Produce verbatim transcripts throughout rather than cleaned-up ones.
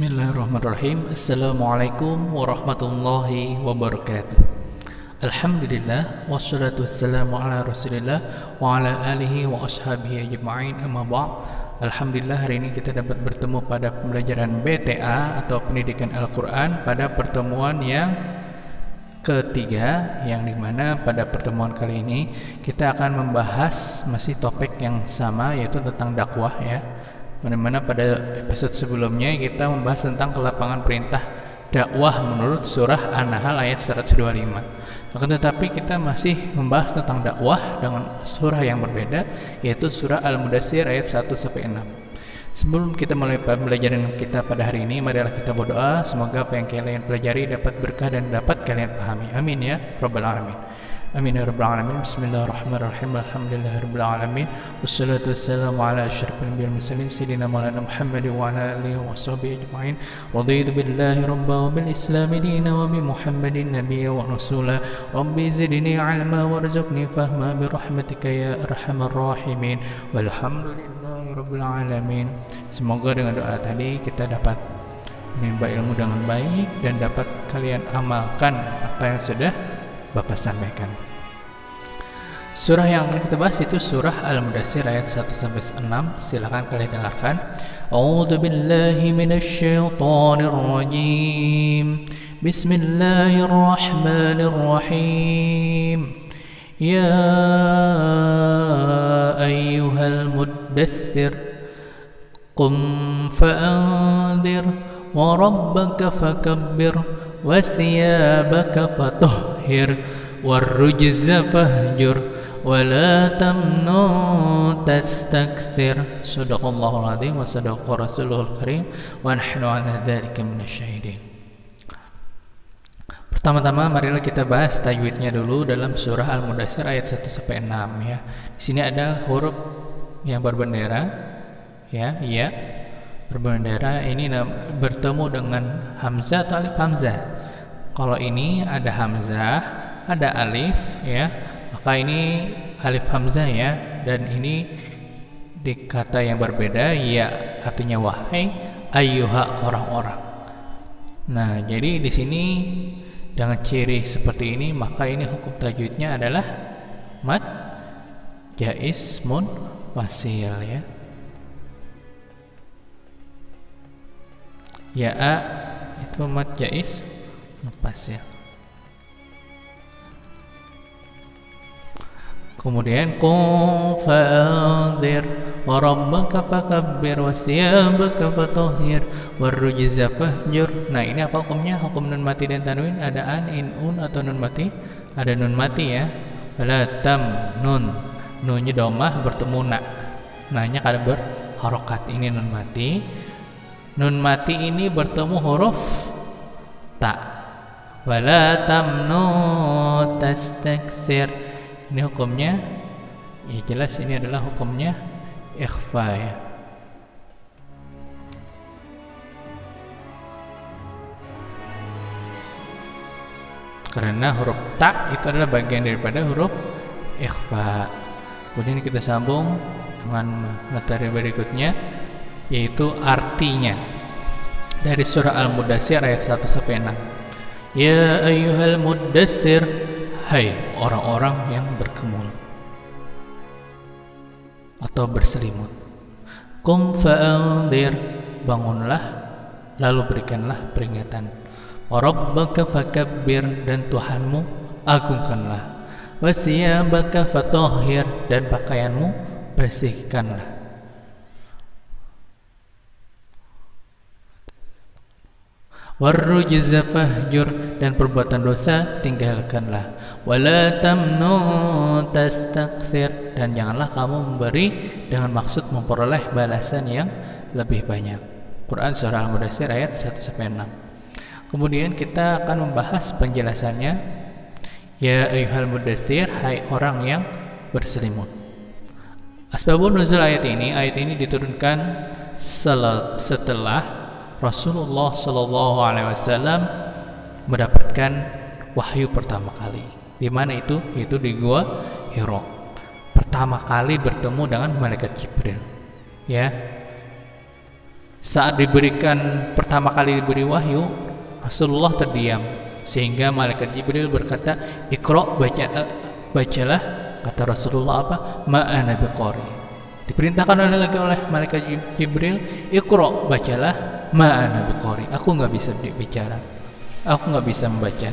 Bismillahirrahmanirrahim. Assalamualaikum warahmatullahi wabarakatuh. Alhamdulillah wassalatu wassalamu ala Rasulillah wa ala alihi wa ashabihi ajma'in, amma ba'd. Alhamdulillah, hari ini kita dapat bertemu pada pembelajaran B T A atau Pendidikan Al-Quran pada pertemuan yang ketiga, yang dimana pada pertemuan kali ini kita akan membahas masih topik yang sama, yaitu tentang dakwah, ya. Mana-mana pada episode sebelumnya kita membahas tentang kelapangan perintah dakwah menurut surah An-Nahl ayat seratus dua puluh lima. Akan tetapi kita masih membahas tentang dakwah dengan surah yang berbeda, yaitu surah Al-Mudaththir ayat satu sampai enam. Sebelum kita mulai pembelajaran kita pada hari ini, marilah kita berdoa semoga apa yang kalian pelajari dapat berkah dan dapat kalian pahami. Amin ya rabbal alamin. Amin ya rabbal alamin. Bismillahirrahmanirrahim. Alhamdulillahirabbil alamin. Wassalatu wassalamu ala asyrafil anbiya'i wal mursalin sayyidina maulana Muhammad wa ala alihi wa sahbihi ajma'in. Raditu billahi rabban wa bil islami dinan wa bi Muhammadin nabiyyan wa rasula. Rabbi zidni ilma warzuqni fahma bi rahmatika ya arhamar rahimin. Walhamdulillahirabbil alamin. Semoga dengan doa tadi kita dapat menimba ilmu dengan baik dan dapat kalian amalkan apa yang sudah Bapak sampaikan. Surah yang akan kita bahas itu surah Al-Mudaththir ayat satu sampai enam. Silakan kalian dengarkan. A'udzu billahi minasy syaithanir rajim. Bismillahirrahmanirrahim. Ya ayyuhal mudaththir qum fa'anzir wa rabbaka fakabbir wa thiyabaka fatahhir warrujza fahjur wa la tamnun tastakthir. Shadaqallahul azim wa sadaqa rasuluhul karim wa nahnu ala dzalika minasyahidin. Pertama-tama marilah kita bahas tajwidnya dulu dalam surah Al-Mudaththir ayat satu sampai enam, ya. Di sini ada huruf yang berbendera, ya, iya. Berbendera ini bertemu dengan hamzah atau alif hamzah. Kalau ini ada hamzah, ada alif, ya, maka ini alif hamzah, ya. Dan ini di kata yang berbeda, ya, artinya wahai, ayyuha orang-orang. Nah, jadi di sini dengan ciri seperti ini, maka ini hukum tajwidnya adalah mad jaiz munfasil, ya. Ya a itu mad jaiz munfasil. Kemudian qum fa'anzir wa rabbaka fakabbir wa thiyabaka fatahhir warrujza fahjur. Nah, ini apa hukumnya? Hukum nun mati dan tanwin, ada an, in, un atau nun mati? Ada nun mati, ya. Wala tam nun. Nunnya domah bertemu na. Nanya kada berharokat. Ini nun mati. Nun mati ini bertemu huruf ta. Wala tamnu tastakthir. Ini hukumnya, ya jelas ini adalah hukumnya ikhfa, ya. Karena huruf ta itu adalah bagian daripada huruf ikhfa. Kemudian kita sambung dengan materi berikutnya, yaitu artinya dari surah Al-Mudaththir ayat satu sampai enam. Ya ayyuhal mudaththir, hai orang-orang yang berkemul atau berselimut. Qum fa'anzir, bangunlah lalu berikanlah peringatan. Wa rabbaka fakabbir, dan Tuhanmu agungkanlah. Wa thiyabaka fatahhir, dan pakaianmu bersihkanlah. Warrujza fahjur, dan perbuatan dosa tinggalkanlah. Wala tamnun tastakthir, dan janganlah kamu memberi dengan maksud memperoleh balasan yang lebih banyak. Quran surah Al-Mudaththir ayat satu sampai enam. Kemudian kita akan membahas penjelasannya. Ya ayyuhal mudaththir, hai orang yang berselimut. Asbabun nuzul ayat ini, ayat ini diturunkan setelah Rasulullah Shallallahu Alaihi Wasallam mendapatkan wahyu pertama kali. Di mana itu? Itu di Gua Hira. Pertama kali bertemu dengan malaikat Jibril, ya. Saat diberikan pertama kali diberi wahyu, Rasulullah terdiam sehingga malaikat Jibril berkata, "Iqra, baca bacalah." Kata Rasulullah apa? "Ma ana biqari." Diperintahkan oleh lagi oleh malaikat Jibril, "Iqra, bacalah." "Ma ana biqari." Aku enggak bisa bicara. Aku enggak bisa membaca.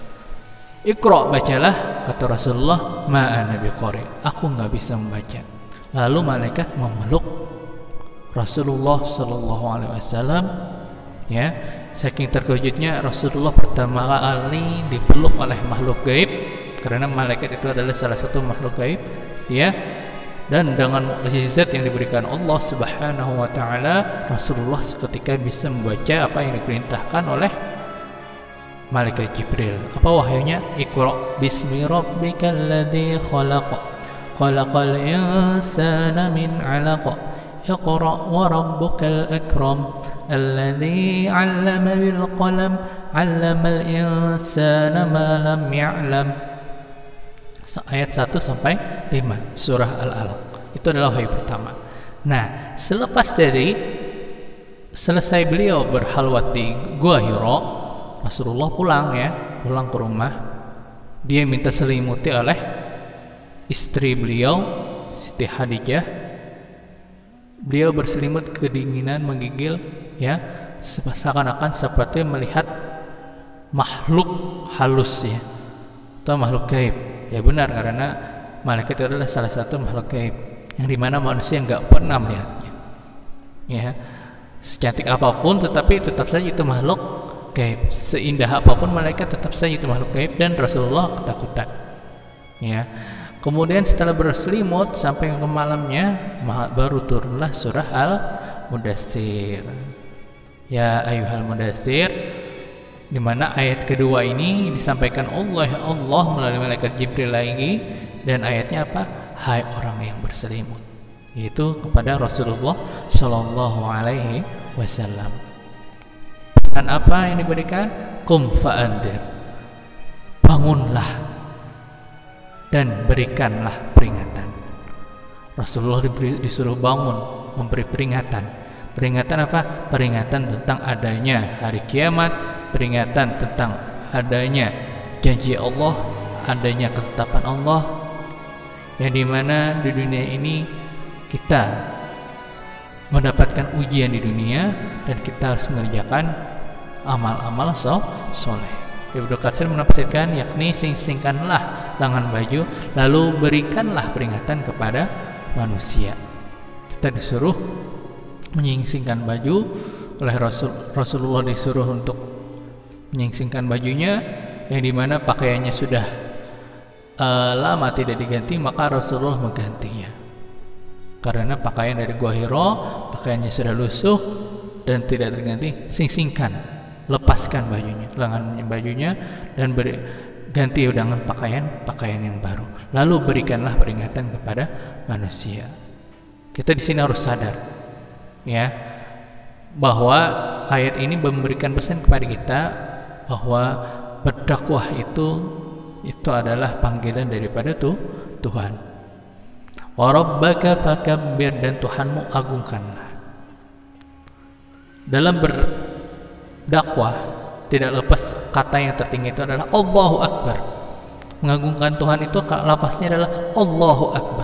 "Iqra, bacalah." Kata Rasulullah, "Ma ana biqari." Aku enggak bisa membaca. Lalu malaikat memeluk Rasulullah sallallahu alaihi wasallam, ya. Saking terkejutnya Rasulullah pertama kali dipeluk oleh makhluk gaib, karena malaikat itu adalah salah satu makhluk gaib, ya. Dan dengan mukjizat yang diberikan Allah Subhanahu wa taala, Rasulullah seketika bisa membaca apa yang diperintahkan oleh malaikat Jibril. Apa wahyunya? "Iqra bismi rabbikal ladzi khalaq. Khalaqal insana min 'alaq. Iqra wa rabbukal akram. Alladzi 'allama bil qalam. 'Allamal insana ma lam ya'lam." Ayat satu sampai lima surah Al-Alaq. Itu adalah wahyu pertama. Nah, selepas dari selesai beliau berhalwat di Gua Hira, Rasulullah pulang ya, pulang ke rumah. Dia minta selimuti oleh istri beliau, Siti Khadijah. Beliau berselimut, kedinginan menggigil, ya, seakan-akan seperti melihat makhluk halus ya, atau makhluk gaib. Ya benar, karena malaikat itu adalah salah satu makhluk gaib yang dimana manusia nggak pernah melihatnya. Ya, secantik apapun, tetapi tetap saja itu makhluk gaib. Seindah apapun malaikat, tetap saja itu makhluk gaib, dan Rasulullah ketakutan. Ya. Kemudian setelah berselimut sampai ke malamnya, baru turunlah surah Al-Mudaththir. Ya ayyuhal mudaththir, di mana ayat kedua ini disampaikan Allah Allah melalui malaikat Jibril lagi, dan ayatnya apa? Hai orang yang berselimut, yaitu kepada Rasulullah Shallallahu Alaihi Wasallam. Dan apa yang diberikan? Qum fa'andir, bangunlah dan berikanlah peringatan. Rasulullah diberi, disuruh bangun, memberi peringatan. Peringatan apa? Peringatan tentang adanya hari kiamat, peringatan tentang adanya janji Allah, adanya ketetapan Allah, yang dimana di dunia ini kita mendapatkan ujian di dunia, dan kita harus mengerjakan amal-amal soleh. Ibnu Katsir menafsirkan, yakni sing-singkanlah lengan baju, lalu berikanlah peringatan kepada manusia. Kita disuruh menyingsingkan baju oleh Rasul, Rasulullah disuruh untuk menyingsingkan bajunya, yang dimana pakaiannya sudah uh, lama tidak diganti, maka Rasulullah menggantinya. Karena pakaian dari Gua Hira, pakaiannya sudah lusuh dan tidak terganti, sing-singkan, lepaskan bajunya, lengan bajunya, dan beri, ganti dengan pakaian pakaian yang baru. Lalu berikanlah peringatan kepada manusia. Kita di sini harus sadar, ya, bahwa ayat ini memberikan pesan kepada kita bahwa berdakwah itu itu adalah panggilan daripada tuh Tuhan. Wa rabbaka fakabbir, dan Tuhanmu agungkanlah. Dalam berdakwah tidak lepas kata yang tertinggi itu adalah Allahu Akbar. Mengagungkan Tuhan itu lafaznya adalah Allahu Akbar.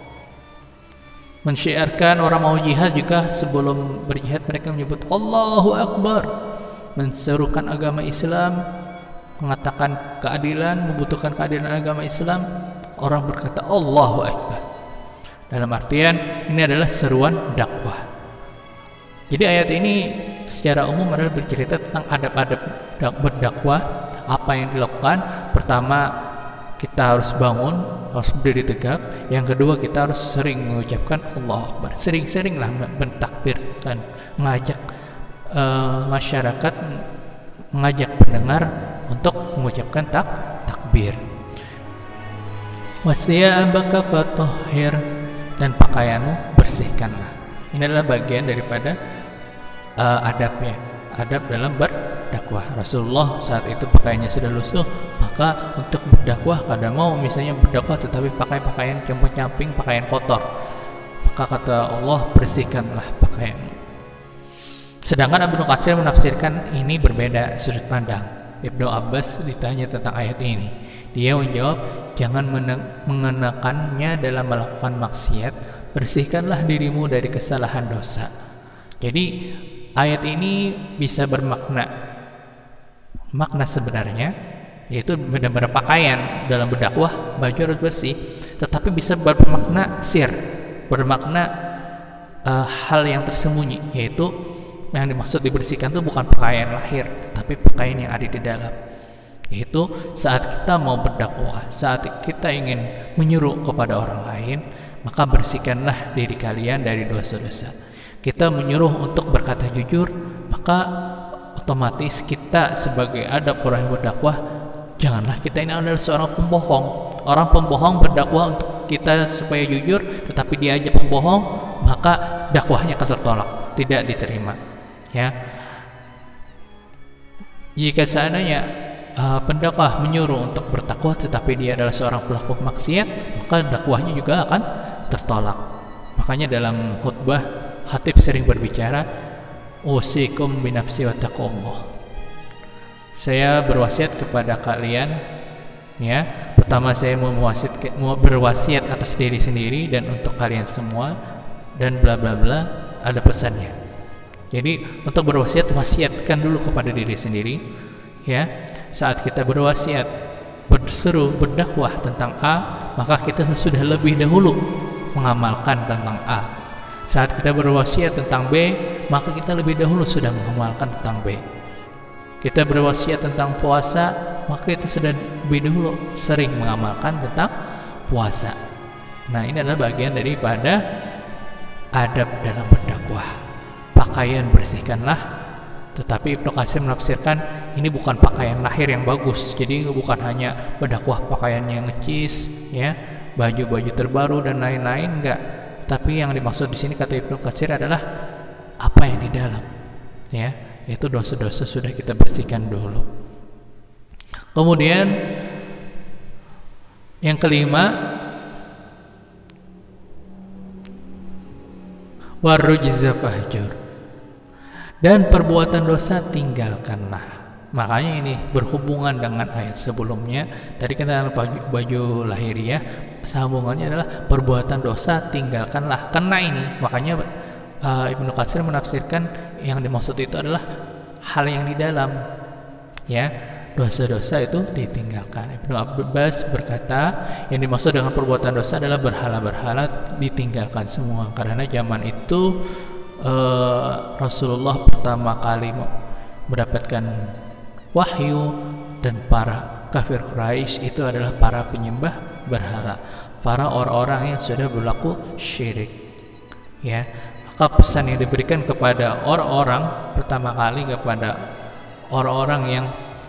Mensyiarkan orang mau jihad juga sebelum berjihad mereka menyebut Allahu Akbar. Menserukan agama Islam, mengatakan keadilan, membutuhkan keadilan agama Islam, orang berkata Allahu Akbar. Dalam artian ini adalah seruan dakwah. Jadi ayat ini secara umum adalah bercerita tentang adab-adab berdakwah, apa yang dilakukan. Pertama, kita harus bangun, harus berdiri tegak. Yang kedua, kita harus sering mengucapkan Allahu Akbar. Sering-seringlah mentakbirkan, mengajak uh, masyarakat, mengajak pendengar untuk mengucapkan tak takbir. Wasiyabaka fatahhir, dan pakaianmu bersihkanlah. Ini adalah bagian daripada uh, adabnya, adab dalam berdakwah. Rasulullah saat itu pakaiannya sudah lusuh, maka untuk berdakwah, kadang mau misalnya berdakwah tetapi pakai pakaian campur-camping, pakaian kotor, maka kata Allah, bersihkanlah pakaianmu. Sedangkan Ibnu Katsir menafsirkan ini berbeda sudut pandang. Ibnu Abbas ditanya tentang ayat ini, dia menjawab, jangan mengenakannya dalam melakukan maksiat, bersihkanlah dirimu dari kesalahan dosa. Jadi ayat ini bisa bermakna, makna sebenarnya yaitu benar-benar pakaian dalam berdakwah, baju harus bersih, tetapi bisa bermakna sir, bermakna uh, hal yang tersembunyi, yaitu yang dimaksud dibersihkan itu bukan pakaian lahir, tapi pakaian yang ada di dalam. Yaitu saat kita mau berdakwah, saat kita ingin menyuruh kepada orang lain, maka bersihkanlah diri kalian dari dosa-dosa. Kita menyuruh untuk berkata jujur, maka otomatis kita sebagai adab orang yang berdakwah, janganlah kita ini adalah seorang pembohong. Orang pembohong berdakwah untuk kita supaya jujur, tetapi dia aja pembohong, maka dakwahnya akan tertolak, tidak diterima. Ya, jika seandainya uh, pendakwah menyuruh untuk bertakwa tetapi dia adalah seorang pelaku maksiat, maka dakwahnya juga akan tertolak. Makanya dalam khutbah khatib sering berbicara, usikum binafsi wa taqullah. Saya berwasiat kepada kalian, ya, pertama saya mau berwasiat, mau berwasiat atas diri sendiri dan untuk kalian semua, dan bla bla bla, ada pesannya. Jadi untuk berwasiat, wasiatkan dulu kepada diri sendiri, ya. Saat kita berwasiat, berseru, berdakwah tentang A, maka kita sudah lebih dahulu mengamalkan tentang A. Saat kita berwasiat tentang B, maka kita lebih dahulu sudah mengamalkan tentang B. Kita berwasiat tentang puasa, maka kita sudah lebih dahulu sering mengamalkan tentang puasa. Nah, ini adalah bagian daripada adab dalam berdakwah. Pakaian bersihkanlah, tetapi Ibnu Katsir menafsirkan ini bukan pakaian lahir yang bagus. Jadi bukan hanya berdakwah pakaian yang necis, ya, baju-baju terbaru dan lain-lain, enggak. Tapi yang dimaksud di sini kata Ibnu Katsir adalah apa yang di dalam, ya, yaitu dosa-dosa sudah kita bersihkan dulu. Kemudian yang kelima, warujza fahjur, dan perbuatan dosa tinggalkanlah. Makanya ini berhubungan dengan ayat sebelumnya. Tadi kita baju, baju lahiriah, sambungannya adalah perbuatan dosa tinggalkanlah. Kena ini, makanya uh, Ibnu Katsir menafsirkan yang dimaksud itu adalah hal yang di dalam, ya, dosa-dosa itu ditinggalkan. Ibnu Abbas berkata yang dimaksud dengan perbuatan dosa adalah berhala-berhala ditinggalkan semua, karena zaman itu Uh, Rasulullah pertama kali mendapatkan wahyu dan para kafir Quraisy itu adalah para penyembah berhala, para orang-orang yang sudah berlaku syirik, ya. Maka pesan yang diberikan kepada orang-orang pertama kali kepada orang-orang yang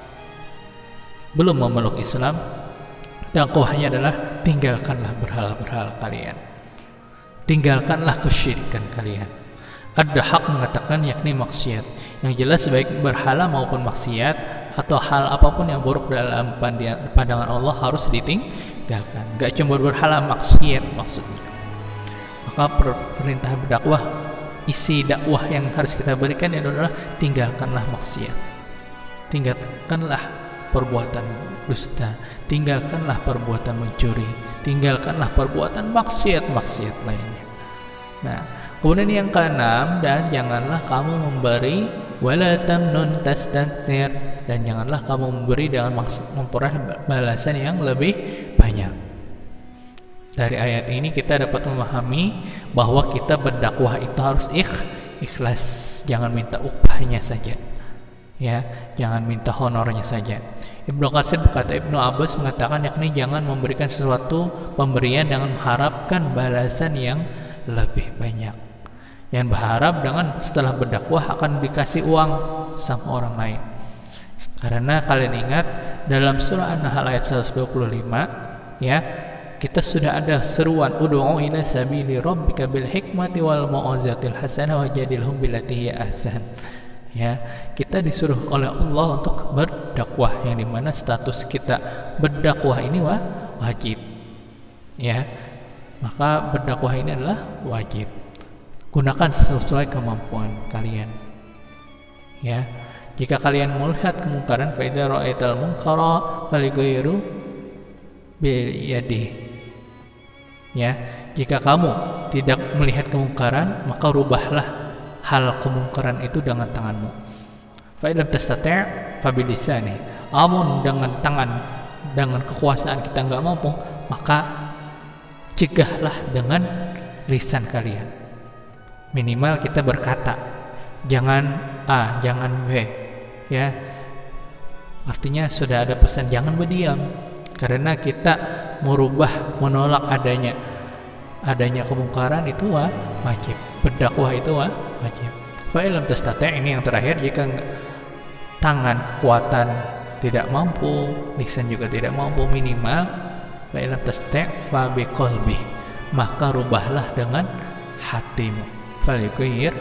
belum memeluk Islam, dakwahnya adalah tinggalkanlah berhala-berhala kalian, tinggalkanlah kesyirikan kalian. Ada hak mengatakan yakni maksiat. Yang jelas baik berhala maupun maksiat atau hal apapun yang buruk dalam pandangan Allah harus ditinggalkan. Gak cuma berhala, maksiat maksudnya. Maka perintah berdakwah, isi dakwah yang harus kita berikan adalah tinggalkanlah maksiat, tinggalkanlah perbuatan dusta, tinggalkanlah perbuatan mencuri, tinggalkanlah perbuatan maksiat-maksiat lainnya. Nah, kemudian yang keenam, dan janganlah kamu memberi, wala tamnun tastaksir, dan janganlah kamu memberi dengan maksud memperoleh balasan yang lebih banyak. Dari ayat ini kita dapat memahami bahwa kita berdakwah itu harus ikh, ikhlas, jangan minta upahnya saja, ya, jangan minta honornya saja. Ibnu Katsir berkata, Ibnu Abbas mengatakan yakni jangan memberikan sesuatu pemberian dengan mengharapkan balasan yang lebih banyak, yang berharap dengan setelah berdakwah akan dikasih uang sama orang lain. Karena kalian ingat dalam surah An-Nahl ayat seratus dua puluh lima, ya, kita sudah ada seruan ud'u ila sabili rabbika bil hikmati wal mau'izatil hasanah wajadilhum billati hiya ahsan. Ya, kita disuruh oleh Allah untuk berdakwah, yang dimana status kita berdakwah ini wah, wajib, ya. Maka berdakwah ini adalah wajib. Gunakan sesuai kemampuan kalian, Ya, jika kalian melihat kemungkaran, fa idza ra'aital munkara falyughayyiru biyadihi. Ya, jika kamu tidak melihat kemungkaran, maka rubahlah hal kemungkaran itu dengan tanganmu. Fa illam tastati' fa bilisani. Amun dengan tangan, dengan kekuasaan kita nggak mampu, maka cegahlah dengan lisan kalian. Minimal kita berkata, jangan A, jangan B. Ya, artinya sudah ada pesan jangan berdiam, karena kita merubah, menolak adanya adanya kemungkaran itu wah, wajib. Berdakwah itu wah, wajib. Fa illam tastati', ini yang terakhir, jika tangan kekuatan tidak mampu, lisan juga tidak mampu, minimal fa illam tastati' fa biqalbi, maka rubahlah dengan hatimu. Falyughayyir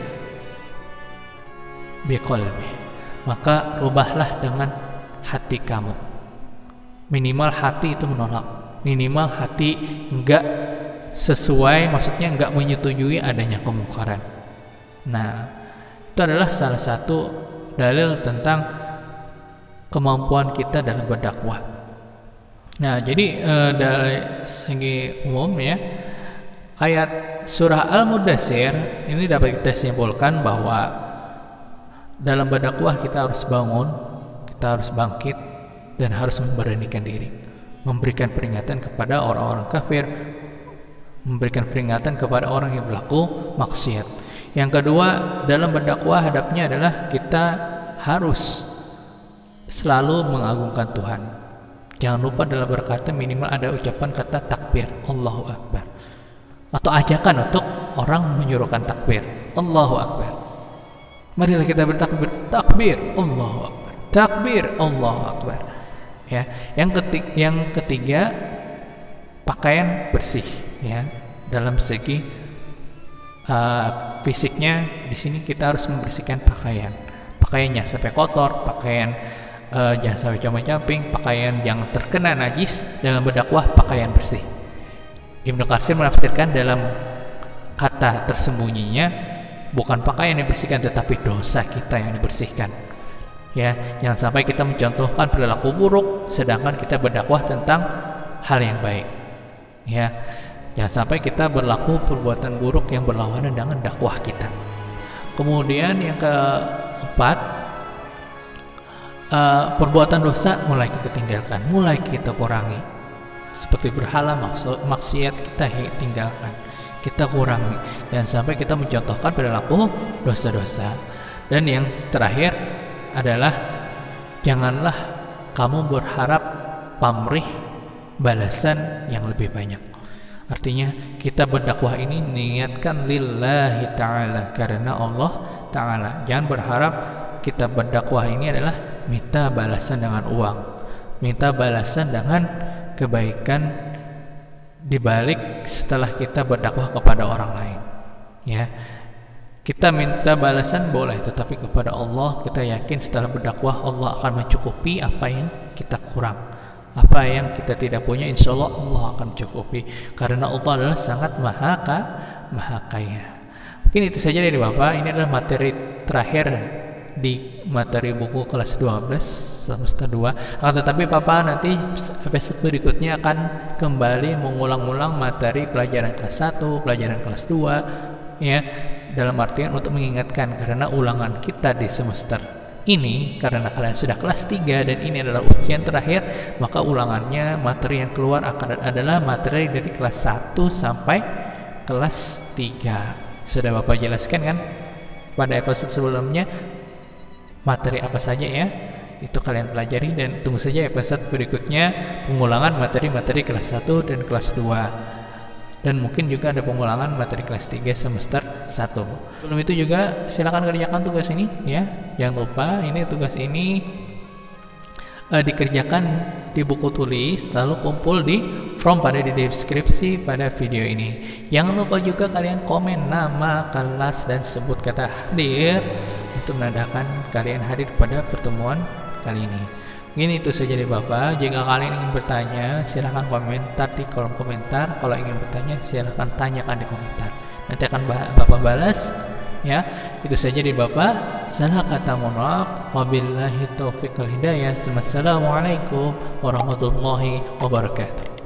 biqalbi, maka rubahlah dengan hati kamu. Minimal hati itu menolak, minimal hati enggak sesuai, maksudnya enggak menyetujui adanya kemungkaran. Nah, itu adalah salah satu dalil tentang kemampuan kita dalam berdakwah. Nah, jadi e, dari segi umum ya, ayat surah Al-Mudaththir ini dapat kita simpulkan bahwa dalam berdakwah kita harus bangun, kita harus bangkit, dan harus memberanikan diri, memberikan peringatan kepada orang-orang kafir, memberikan peringatan kepada orang yang berlaku maksiat. Yang kedua, dalam berdakwah hadapnya adalah kita harus selalu mengagungkan Tuhan. Jangan lupa dalam berkata minimal ada ucapan kata takbir, Allahu Akbar, atau ajakan untuk orang menyuruhkan takbir, Allahu Akbar. Marilah kita bertakbir, takbir, Allahu Akbar, takbir, Allahu Akbar. Ya, yang ketiga, yang ketiga pakaian bersih. Ya, dalam segi uh, fisiknya, di sini kita harus membersihkan pakaian. Pakaiannya sampai kotor, pakaian uh, jangan sampai compang-camping, pakaian yang terkena najis. Dalam berdakwah pakaian bersih. Ibnu Katsir menafsirkan dalam kata tersembunyinya, bukan pakaian yang dibersihkan, tetapi dosa kita yang dibersihkan. Ya, jangan sampai kita mencontohkan perilaku buruk sedangkan kita berdakwah tentang hal yang baik. Ya, jangan sampai kita berlaku perbuatan buruk yang berlawanan dengan dakwah kita. Kemudian yang keempat, uh, perbuatan dosa mulai kita tinggalkan, mulai kita kurangi. Seperti berhala, maksud maksiat kita tinggalkan, kita kurangi, dan sampai kita mencontohkan perilaku dosa-dosa. Dan yang terakhir adalah janganlah kamu berharap pamrih balasan yang lebih banyak. Artinya kita berdakwah ini niatkan lillahi ta'ala, karena Allah ta'ala. Jangan berharap kita berdakwah ini adalah minta balasan dengan uang, minta balasan dengan kebaikan dibalik setelah kita berdakwah kepada orang lain. Ya, kita minta balasan boleh, tetapi kepada Allah kita yakin setelah berdakwah Allah akan mencukupi apa yang kita kurang, apa yang kita tidak punya. Insya Allah Allah akan mencukupi, karena Allah adalah sangat maha ka, maha kaya. Mungkin itu saja dari Bapak. Ini adalah materi terakhir di materi buku kelas dua belas semester dua. Akan tetapi Papa nanti episode berikutnya akan kembali mengulang-ulang materi pelajaran kelas satu, pelajaran kelas dua, ya, dalam artian untuk mengingatkan, karena ulangan kita di semester ini, karena kalian sudah kelas tiga dan ini adalah ujian terakhir, maka ulangannya materi yang keluar akan adalah materi dari kelas satu sampai kelas tiga. Sudah Bapak jelaskan kan pada episode sebelumnya materi apa saja ya, itu kalian pelajari, dan tunggu saja episode berikutnya pengulangan materi-materi kelas satu dan kelas dua, dan mungkin juga ada pengulangan materi kelas tiga semester satu. Sebelum itu juga silakan kerjakan tugas ini ya, jangan lupa ini tugas ini uh, dikerjakan di buku tulis, lalu kumpul di form pada di deskripsi pada video ini. Jangan lupa juga kalian komen nama kelas dan sebut kata hadir untuk menandakan kalian hadir pada pertemuan kali ini. Mungkin itu saja dari Bapak. Jika kalian ingin bertanya, silahkan komentar di kolom komentar. Kalau ingin bertanya, silahkan tanyakan di komentar. Nanti akan Bapak balas ya. Itu saja dari Bapak. Salah kata mohon maaf. Wabillahi taufiq wal hidayah. Wassalamualaikum warahmatullahi wabarakatuh.